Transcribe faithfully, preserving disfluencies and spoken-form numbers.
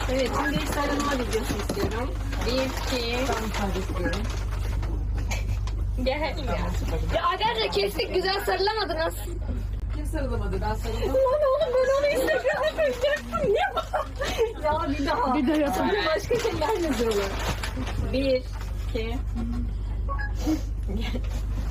Evet, şimdi ilk sarılma videosu istiyorum. Bir, iki. Ben ifade istiyorum. Gel ya. Ya arkadaşlar kestik, güzel sarılamadınız. Kim sarılamadı? Ben sarıldım. Lan oğlum ben onu Instagram'a koyacaktım. Niye bu? Ya bir daha. Bir daha yapalım. Sonra başka şeyler yazıyorlar. Bir, iki.